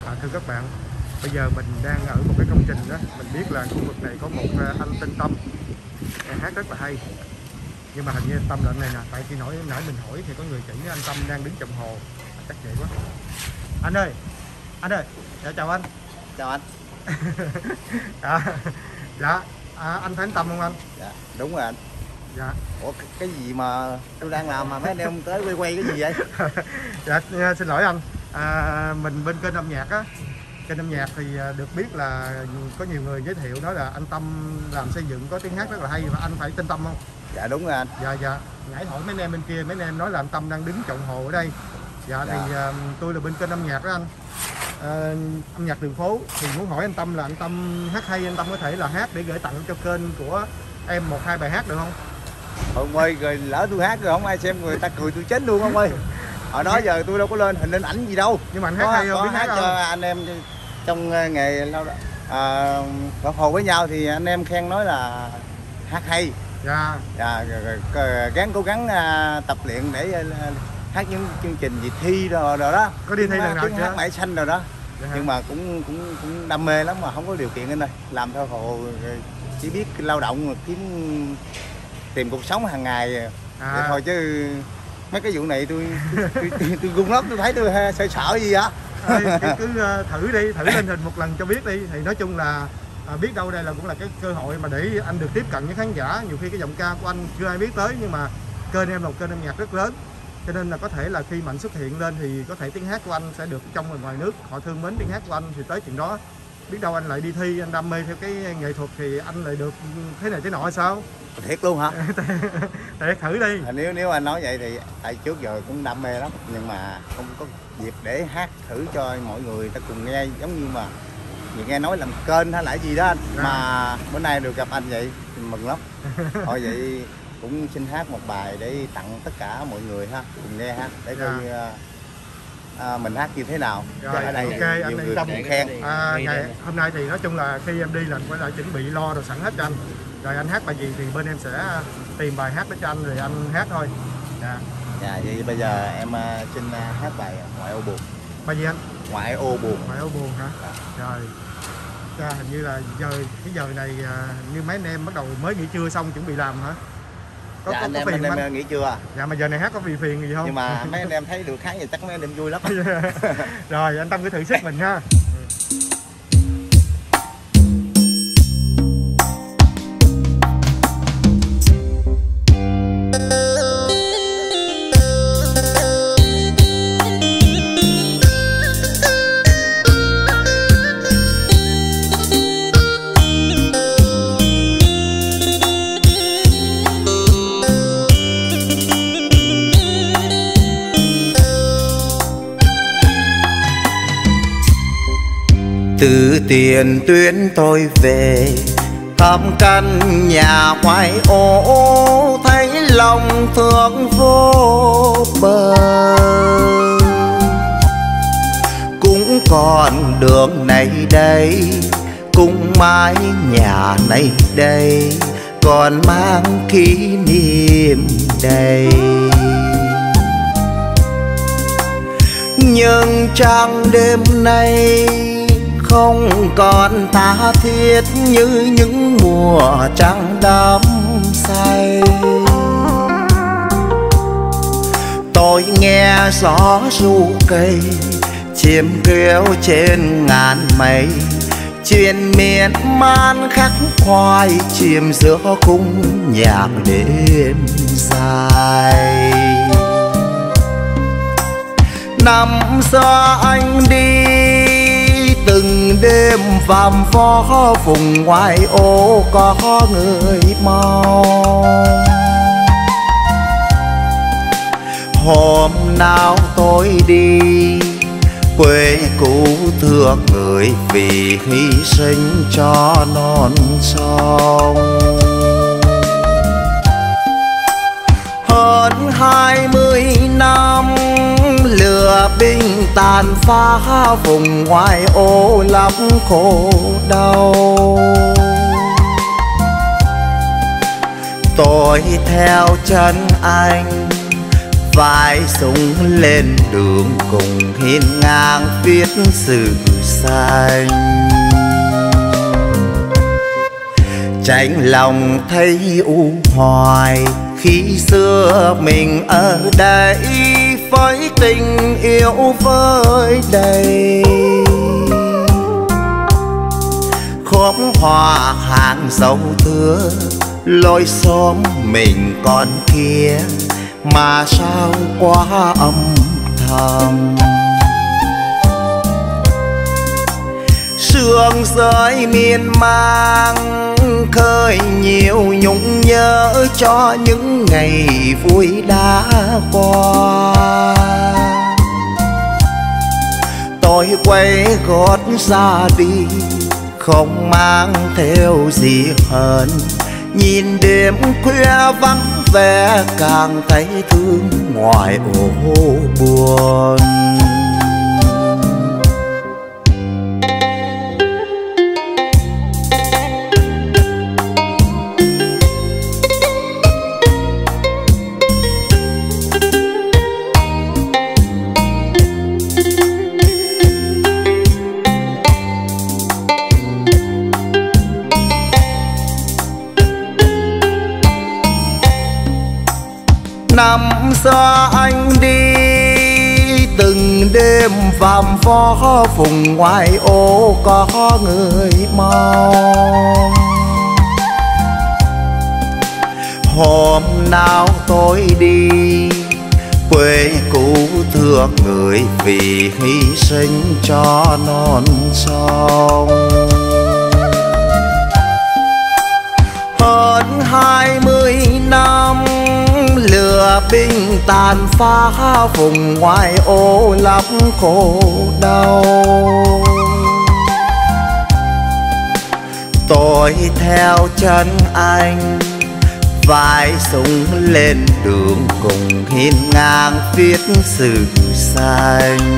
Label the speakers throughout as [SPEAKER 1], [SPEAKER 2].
[SPEAKER 1] Thưa các bạn, bây giờ mình đang ở một cái công trình đó. Mình biết là khu vực này có một anh tên Tâm, hát rất là hay. Nhưng mà hình như anh Tâm là anh này nè, tại khi nãy mình hỏi thì có người chỉ anh Tâm đang đứng trong hồ. Chắc vậy quá. Anh ơi, dạ, chào anh.
[SPEAKER 2] Chào anh.
[SPEAKER 1] Dạ, anh thấy anh Tâm không anh?
[SPEAKER 2] Dạ, đúng rồi anh.
[SPEAKER 1] Dạ.
[SPEAKER 2] Ủa cái gì mà tôi đang làm mà mấy anh em tới quay cái gì vậy?
[SPEAKER 1] Dạ, xin lỗi anh. Mình bên kênh âm nhạc á. Kênh âm nhạc thì được biết là có nhiều người giới thiệu nói là anh Tâm làm xây dựng có tiếng hát rất là hay, và anh phải tên Tâm không?
[SPEAKER 2] Dạ đúng rồi anh.
[SPEAKER 1] Dạ. Nãy hỏi mấy anh em bên kia, mấy anh em nói là anh Tâm đang đứng chọn hồ ở đây. Dạ. Thì tôi là bên kênh âm nhạc đó anh. Âm nhạc đường phố thì muốn hỏi anh Tâm là anh Tâm hát hay, anh Tâm có thể là hát để gửi tặng cho kênh của em 1-2 bài hát được không?
[SPEAKER 2] Ông ơi, rồi lỡ tôi hát rồi không ai xem, người ta cười tôi chết luôn ông ơi. Hồi đó giờ tôi đâu có lên hình lên ảnh gì đâu.
[SPEAKER 1] Nhưng mà anh hát hay không?
[SPEAKER 2] Có
[SPEAKER 1] biết
[SPEAKER 2] hát
[SPEAKER 1] hát
[SPEAKER 2] cho
[SPEAKER 1] không?
[SPEAKER 2] anh em trong nghề lao động gặp hồ với nhau thì anh em khen nói là hát hay.
[SPEAKER 1] Dạ.
[SPEAKER 2] Rồi gắng cố gắng tập luyện để hát những chương trình gì thi rồi đó.
[SPEAKER 1] Có đi thi lần nào chưa?
[SPEAKER 2] Hát Mãi Xanh rồi đó.
[SPEAKER 1] Dạ.
[SPEAKER 2] Nhưng mà cũng đam mê lắm mà không có điều kiện anh ơi. Làm theo hồ chỉ biết lao động tìm cuộc sống hàng ngày vậy thôi, chứ mấy cái vụ này tôi gung lắm, tôi thấy tôi sợ gì á.
[SPEAKER 1] Cứ thử lên hình một lần cho biết đi. Thì nói chung là biết đâu đây là cũng là cái cơ hội mà để anh được tiếp cận với khán giả. Nhiều khi cái giọng ca của anh chưa ai biết tới, nhưng mà kênh em là một kênh âm nhạc rất lớn, cho nên là có thể là khi mà anh xuất hiện lên thì có thể tiếng hát của anh sẽ được trong và ngoài nước họ thương mến tiếng hát của anh, thì tới chuyện đó biết đâu anh lại đi thi, anh đam mê theo cái nghệ thuật thì anh lại được thế này thế nọ hay sao?
[SPEAKER 2] Thiệt luôn hả?
[SPEAKER 1] Thiệt, thử đi.
[SPEAKER 2] Nếu anh nói vậy thì tại trước giờ cũng đam mê lắm, nhưng mà không có dịp để hát thử cho mọi người ta cùng nghe, giống như mà nghe nói làm kênh hay là gì đó anh. Mà bữa nay được gặp anh vậy thì mừng lắm. Thôi vậy cũng xin hát một bài để tặng tất cả mọi người ha, cùng nghe ha, để coi mình hát như thế nào.
[SPEAKER 1] Rồi,
[SPEAKER 2] ở đây
[SPEAKER 1] ok,
[SPEAKER 2] nhiều người cùng khen.
[SPEAKER 1] Ngày hôm nay thì nói chung là khi em đi là phải đã chuẩn bị lo rồi sẵn hết cho anh. Rồi anh hát bài gì thì bên em sẽ tìm bài hát để cho anh rồi anh hát thôi.
[SPEAKER 2] Dạ, vậy bây giờ em xin hát bài Ngoại ô buồn.
[SPEAKER 1] Bài gì anh?
[SPEAKER 2] Ngoại ô buồn.
[SPEAKER 1] Ngoại ô buồn hả? Rồi. Hình như là cái giờ này như mấy anh em bắt đầu mới nghỉ trưa xong chuẩn bị làm hả?
[SPEAKER 2] Dạ, anh em nghỉ trưa.
[SPEAKER 1] Dạ, mà giờ này hát có phiền gì không?
[SPEAKER 2] Nhưng mà mấy anh em thấy được khán thì chắc mấy anh em vui lắm.
[SPEAKER 1] Rồi, anh Tâm cứ thử sức mình ha.
[SPEAKER 2] Từ Tiền Tuyến tôi về thăm căn nhà ngoại ô, thấy lòng thương vô bờ. Cũng còn đường này đây, cũng mái nhà này đây, còn mang kỷ niệm đầy. Nhưng trăng đêm nay không còn tha thiết như những mùa trăng đắm say. Tôi nghe gió ru cây, chim kêu trên ngàn mây, chuyện miên man khắc khoải chìm giữa khung nhạc đêm dài. Năm xưa anh đi từng đêm vàm vó vùng ngoại ô có người mong. Hôm nào tôi đi quê cũ thương người vì hy sinh cho non sông. Hơn 20 năm lửa binh tàn phá vùng ngoại ô lắm khổ đau. Tôi theo chân anh vai súng lên đường cùng hiên ngang viết sự xanh. Chạnh lòng thấy u hoài khi xưa mình ở đây với tình yêu với đầy. Khóm hoa hàng dấu thưa lối xóm mình còn kia mà sao quá âm thầm. Sương rơi miên man khơi nhiều nhung nhớ cho những ngày vui đã qua. Tôi quay gót ra đi không mang theo gì hơn, nhìn đêm khuya vắng vẻ càng thấy thương ngoài ổ buồn. Năm xưa anh đi từng đêm vàm vó vùng ngoài ô có người mong. Hôm nào tôi đi quê cũ thương người vì hy sinh cho non sông. Hơn 20 năm lửa binh tàn phá vùng ngoài ô lắm khổ đau. Tôi theo chân anh vai súng lên đường cùng hiên ngang viết sự xanh.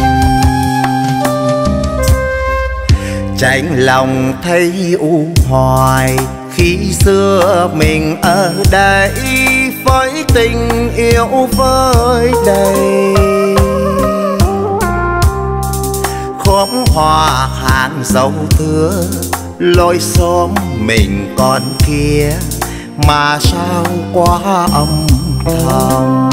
[SPEAKER 2] Chạnh lòng thấy u hoài khi xưa mình ở đây với tình yêu với đầy. Khóm hoa hàng dấu thưa lối xóm mình còn kia mà sao quá âm thầm.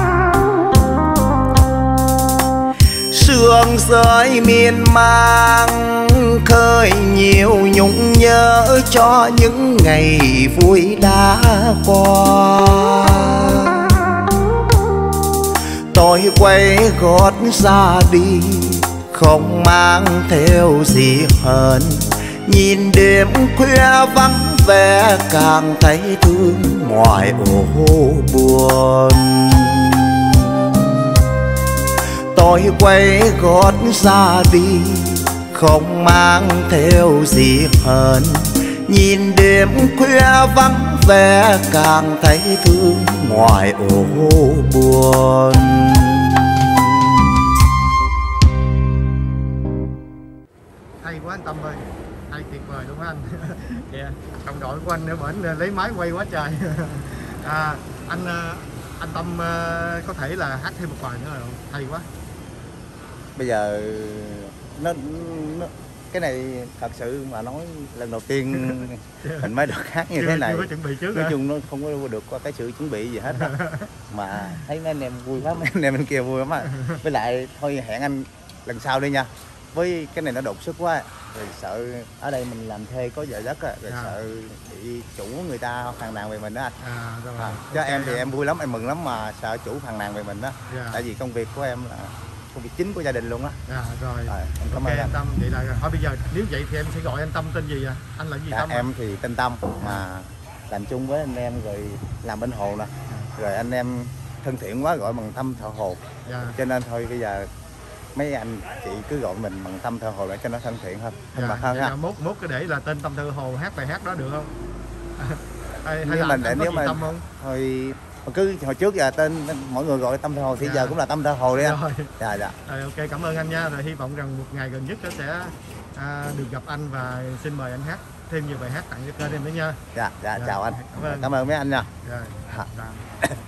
[SPEAKER 2] Sương rơi miên man khơi nhiều nhung nhớ cho những ngày vui đã qua. Tôi quay gót ra đi không mang theo gì hơn, nhìn đêm khuya vắng vẻ càng thấy thương ngoài ổ buồn. Tôi quay gót ra đi không mang theo gì hơn, nhìn đêm khuya vắng vẻ càng thấy thương ngoài ổ buồn.
[SPEAKER 1] Hay quá anh Tâm ơi, hay tuyệt vời luôn anh. Yeah. Đồng đội của anh ở bển lấy máy quay quá trời. Anh Tâm có thể là hát thêm một bài nữa không? Hay quá. Bây giờ
[SPEAKER 2] nó cái này thật sự mà nói lần đầu tiên mình mới được hát như thế này.
[SPEAKER 1] Chưa có chuẩn bị trước.
[SPEAKER 2] Nói chung nó không có được có cái sự chuẩn bị gì hết đó. Mà thấy mấy anh em vui quá, mấy anh em bên kia vui lắm á. Với lại thôi hẹn anh lần sau đi nha. Với cái này nó đột xuất quá, rồi sợ ở đây mình làm thuê có giờ giấc á, rồi sợ bị chủ người ta phàn nàn về mình đó anh. Chứ okay, em thì em vui lắm, em mừng lắm, mà sợ chủ phàn nàn về mình đó. Tại vì công việc của em là công việc chính của gia đình luôn á.
[SPEAKER 1] Rồi.
[SPEAKER 2] Em cảm ơn anh
[SPEAKER 1] Tâm. Vậy là thôi bây giờ nếu vậy thì em sẽ gọi anh Tâm tên gì vậy? Anh là gì Tâm?
[SPEAKER 2] Em thì tên Tâm, mà làm chung với anh em rồi làm bên hồ nè. Rồi anh em thân thiện quá gọi bằng Tâm thợ hồ. Cho nên thôi bây giờ mấy anh chị cứ gọi mình bằng Tâm thợ hồ để cho nó thân thiện hơn.
[SPEAKER 1] Mốt cái để là tên Tâm thợ hồ hát bài hát đó được không? hay
[SPEAKER 2] là mình để nếu mà
[SPEAKER 1] Tâm không?
[SPEAKER 2] Thôi cứ hồi trước giờ tên mọi người gọi Tâm thợ hồ thì giờ cũng là Tâm thợ hồ đi anh. Rồi
[SPEAKER 1] ok, cảm ơn anh nha. Rồi hy vọng rằng một ngày gần nhất sẽ được gặp anh và xin mời anh hát thêm nhiều bài hát tặng cho kênh em nữa nha.
[SPEAKER 2] Chào anh. Cảm ơn mấy anh nha.
[SPEAKER 1] Rồi.